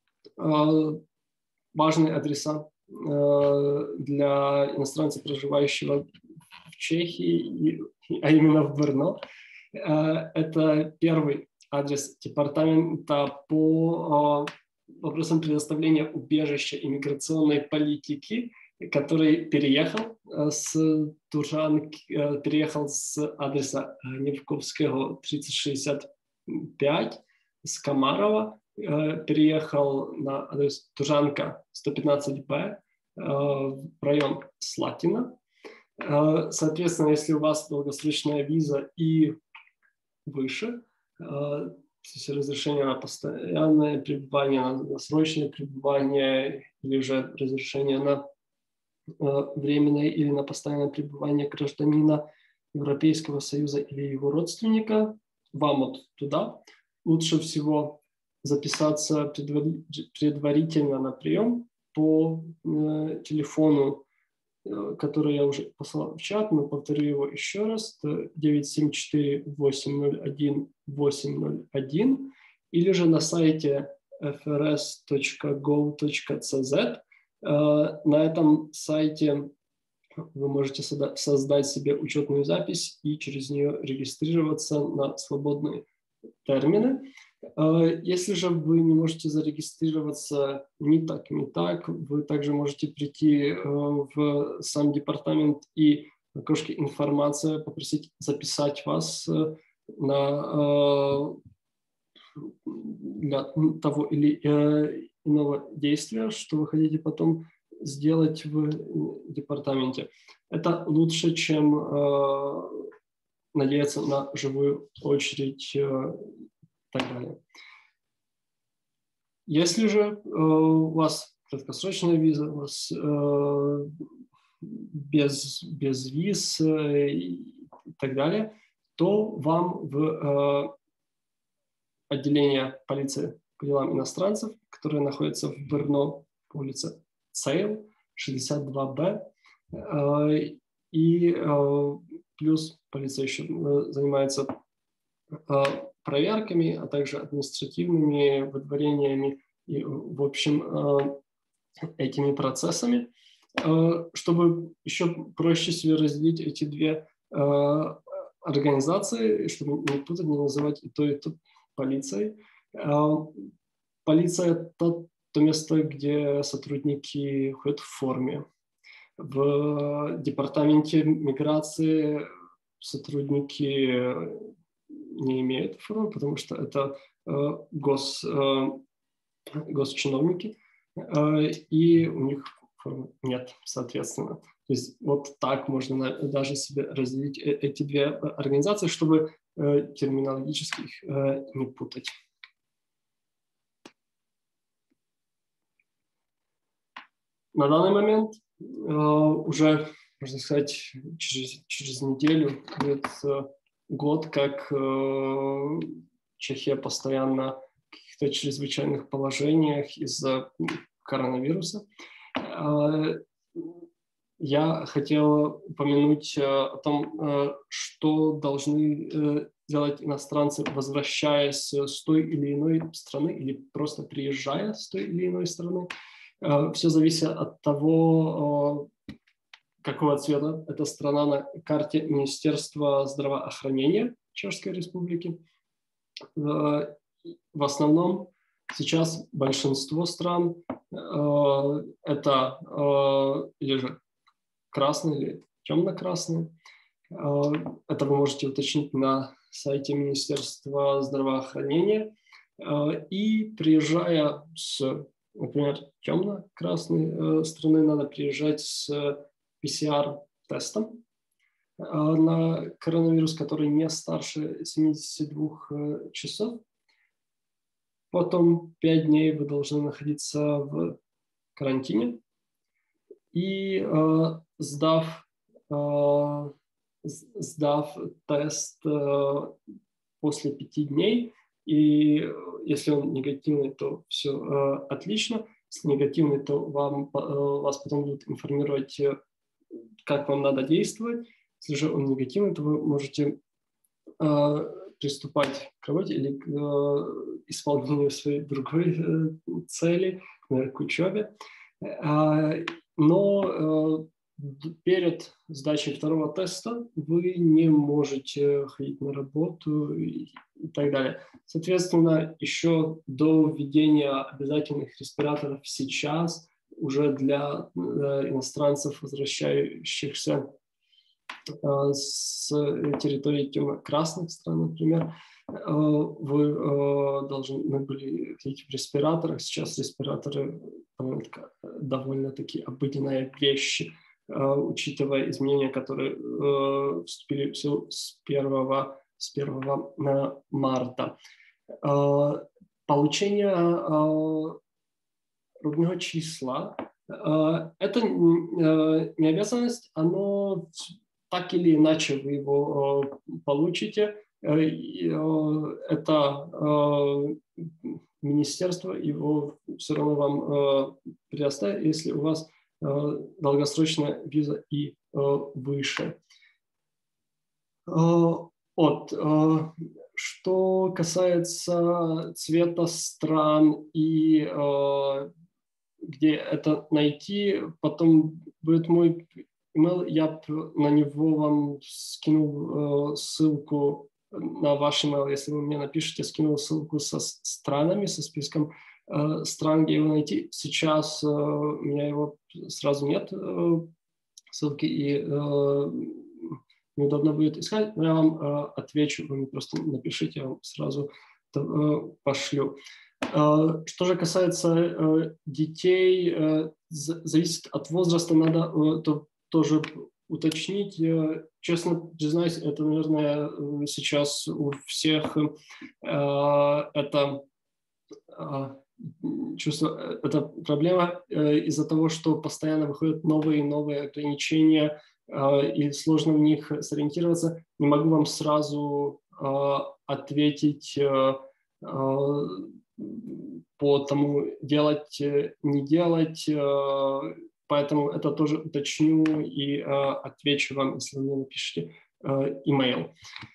важные адреса для иностранца, проживающего в Чехии, а именно в Брно. Это первый адрес департамента по вопросам предоставления убежища иммиграционной политики, который переехал с адреса Невковского 3065 с Комарова, переехал на адрес Тужанка 115Б в район Слатина. Соответственно, если у вас долгосрочная виза и выше, то есть разрешение на постоянное пребывание, на срочное пребывание или же разрешение на временное или на постоянное пребывание гражданина Европейского Союза или его родственника, вам вот туда лучше всего записаться предварительно на прием по телефону, который я уже послал в чат, но повторю его еще раз, 974-801-801, или же на сайте frs.go.cz. На этом сайте вы можете создать себе учетную запись и через нее регистрироваться на свободные термины. Если же вы не можете зарегистрироваться ни так, вы также можете прийти в сам департамент и в окошке «Информация» попросить записать вас для того или иного действия, что вы хотите потом сделать в департаменте. Это лучше, чем надеяться на живую очередь и так далее. Если же у вас краткосрочная виза, у вас без виз и так далее, то вам в отделение полиции по делам иностранцев, которое находится в Брно, по улице Цейл, 62Б, и плюс полиция еще занимается проверками, а также административными выдворениями и, в общем, этими процессами. Чтобы еще проще себе разделить эти 2 организации, чтобы не путать, не называть и то полицией, полиция – это то место, где сотрудники ходят в форме. В департаменте миграции сотрудники не имеют формы, потому что это госчиновники, и у них формы нет, соответственно. То есть вот так можно даже себе разделить эти две организации, чтобы терминологически их не путать. На данный момент уже, можно сказать, через неделю будет год, как Чехия постоянно в каких-то чрезвычайных положениях из-за коронавируса. Я хотел упомянуть о том, что должны делать иностранцы, возвращаясь с той или иной страны или просто приезжая с той или иной страны. Все зависит от того, какого цвета эта страна на карте Министерства здравоохранения Чешской Республики. В основном сейчас большинство стран это или же красные или темно-красные. Это вы можете уточнить на сайте Министерства здравоохранения. И приезжая с, например, темно-красной страны, надо приезжать с PCR-тестом на коронавирус, который не старше 72 часов. Потом 5 дней вы должны находиться в карантине. И сдав тест после 5 дней, и если он негативный, то все отлично. Если негативный, то вас потом будут информировать, как вам надо действовать. Если же он негативный, то вы можете приступать к работе или к исполнению своей другой цели, например, к учебе. Но перед сдачей второго теста вы не можете ходить на работу и так далее. Соответственно, еще до введения обязательных респираторов сейчас уже для иностранцев, возвращающихся с территории темно-красных стран, например, вы должны были ходить в респираторах. Сейчас респираторы довольно-таки обыденная вещь, учитывая изменения, которые вступили в силу с 1 марта. Получение родного числа – это не обязанность, оно так или иначе вы его получите. Это министерство его все равно вам предоставит, если у вас долгосрочная виза и выше. Что касается цвета стран и где это найти, потом будет мой email, я на него вам скинул ссылку на ваш email, если вы мне напишите, скинул ссылку со странами, со списком стран, где его найти. Сейчас у меня его сразу нет, ссылки, и неудобно будет искать, но я вам отвечу, вы мне просто напишите, я вам сразу пошлю. Что же касается детей, зависит от возраста, надо тоже уточнить. Честно признаюсь, это, наверное, сейчас у всех это чувство, это проблема из-за того, что постоянно выходят новые и новые ограничения, и сложно в них сориентироваться. Не могу вам сразу ответить по тому, делать, не делать, поэтому это тоже уточню и отвечу вам, если вы мне напишите email.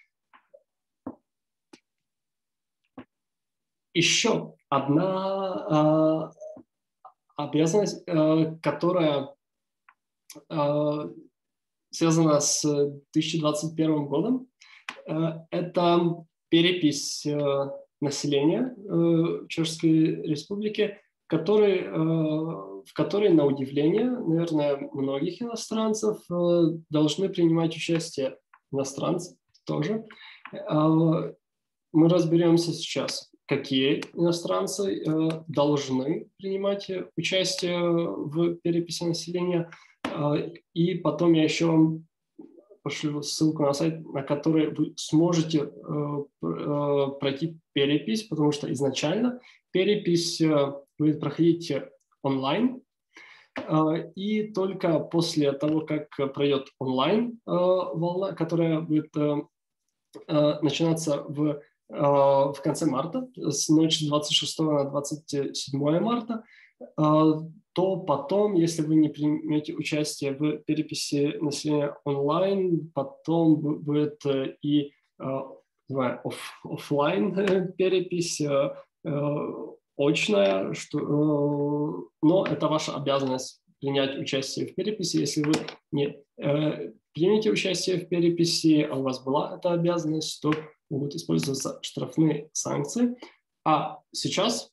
Еще одна обязанность, которая связана с 2021 годом, это перепись населения Чешской Республики, в которой, на удивление, наверное, многих иностранцев должны принимать участие иностранцы тоже. Мы разберемся сейчас, какие иностранцы должны принимать участие в переписи населения. И потом я еще вам пошлю ссылку на сайт, на который вы сможете пройти перепись, потому что изначально перепись будет проходить онлайн. И только после того, как пройдет онлайн волна, которая будет начинаться в конце марта, с ночи 26 на 27 марта, то потом, если вы не примете участие в переписи населения онлайн, потом будет и офлайн перепись, очная, но это ваша обязанность принять участие в переписи. Если вы не примете участие в переписи, а у вас была эта обязанность, то могут использоваться штрафные санкции. А сейчас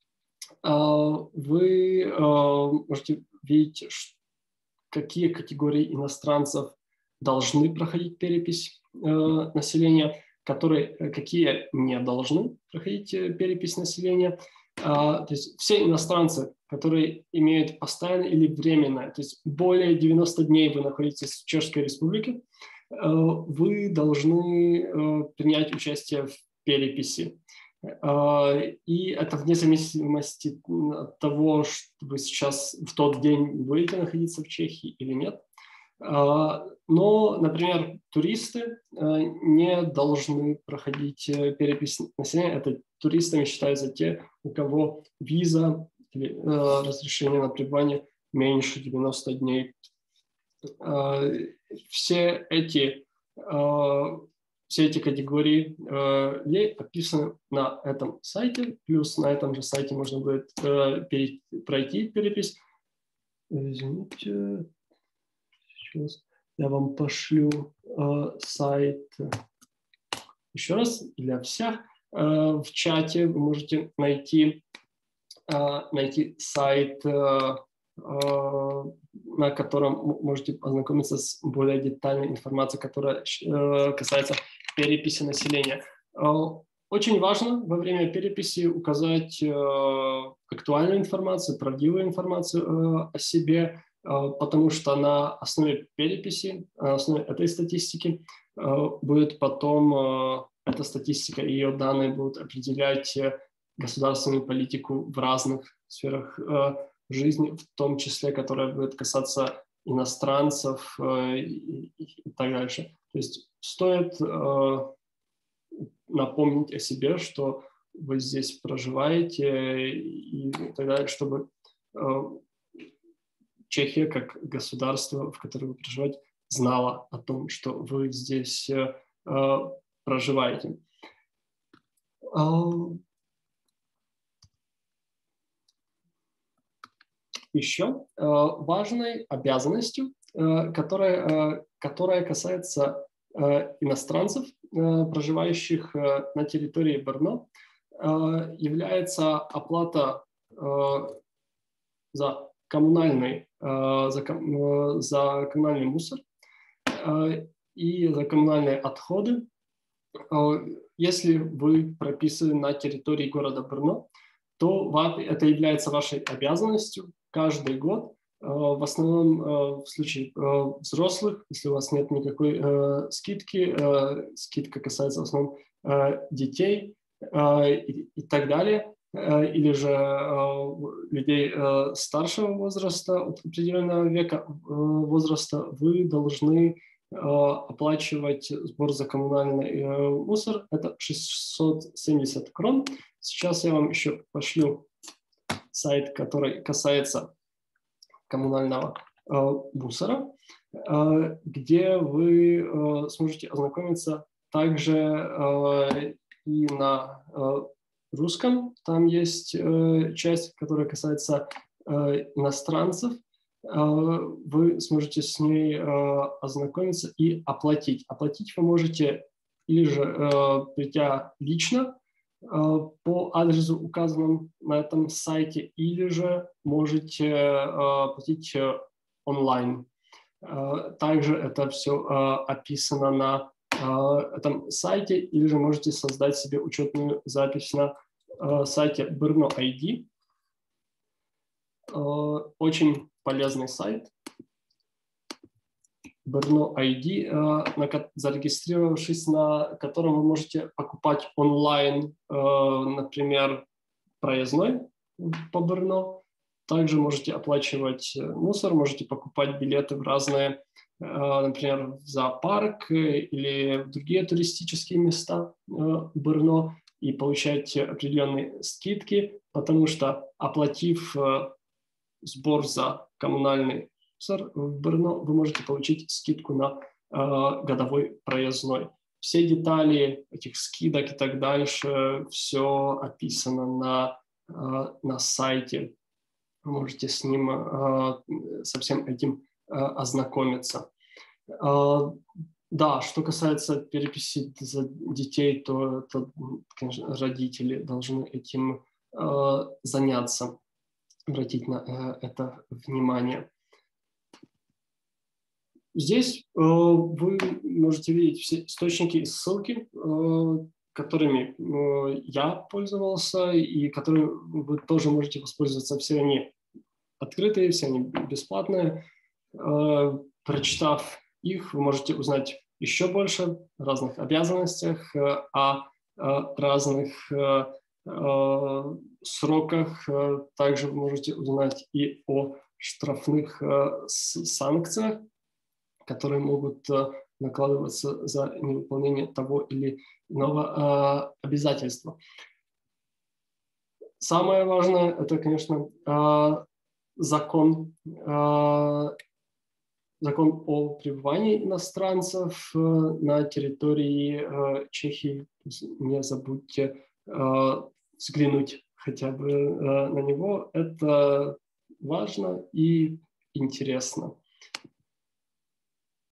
вы можете видеть, какие категории иностранцев должны проходить перепись населения, какие не должны проходить перепись населения. То есть все иностранцы, которые имеют постоянное или временное, то есть более 90 дней вы находитесь в Чешской Республике, вы должны принять участие в переписи. И это вне зависимости от того, что вы сейчас в тот день будете находиться в Чехии или нет. Но, например, туристы не должны проходить перепись населения. Это туристами считаются те, у кого виза или разрешение на пребывание меньше 90 дней. Все эти категории описаны на этом сайте, плюс на этом же сайте можно будет пройти перепись. Извините, сейчас я вам пошлю сайт еще раз для всех. В чате вы можете найти сайт, на котором можете ознакомиться с более детальной информацией, которая касается переписи населения. Очень важно во время переписи указать актуальную информацию, правдивую информацию о себе, потому что на основе переписи, на основе этой статистики будет потом эта статистика и ее данные будут определять государственную политику в разных сферах жизни, в том числе, которая будет касаться иностранцев и так дальше. То есть стоит напомнить о себе, что вы здесь проживаете и так далее, чтобы Чехия как государство, в котором вы проживаете, знала о том, что вы здесь проживаете. Еще важной обязанностью, которая касается иностранцев, проживающих на территории Брно, является оплата за коммунальный мусор и за коммунальные отходы. Если вы прописаны на территории города Брно, то это является вашей обязанностью каждый год. В основном в случае взрослых, если у вас нет никакой скидки, скидка касается в основном детей и так далее, или же людей старшего возраста, от определенного века возраста, вы должны оплачивать сбор за коммунальный мусор. Это 670 крон. Сейчас я вам еще пошлю сайт, который касается коммунального мусора, где вы сможете ознакомиться также и на русском. Там есть часть, которая касается иностранцев. Вы сможете с ней ознакомиться и оплатить. Оплатить вы можете или же придя лично по адресу, указанному на этом сайте, или же можете платить онлайн. Также это все описано на этом сайте, или же можете создать себе учетную запись на сайте Brno ID. Очень полезный сайт. Brno ID, зарегистрировавшись на котором вы можете покупать онлайн, например, проездной по Brno. Также можете оплачивать мусор, можете покупать билеты в разные, например, в зоопарк или в другие туристические места Brno и получать определенные скидки, потому что, оплатив сбор за коммунальный мусор в Brno, вы можете получить скидку на годовой проездной. Все детали этих скидок и так дальше, все описано на сайте. Вы можете с ним, со всем этим ознакомиться. Да, что касается переписи за детей, то конечно, родители должны этим заняться, обратить на это внимание. Здесь вы можете видеть все источники и ссылки, которыми я пользовался и которые вы тоже можете воспользоваться. Все они открытые, все они бесплатные. Прочитав их, вы можете узнать еще больше о разных обязанностях, о разных сроках. Также вы можете узнать и о штрафных санкциях, которые могут накладываться за невыполнение того или иного обязательства. Самое важное – это, конечно, закон о пребывании иностранцев на территории Чехии. Не забудьте взглянуть хотя бы на него. Это важно и интересно.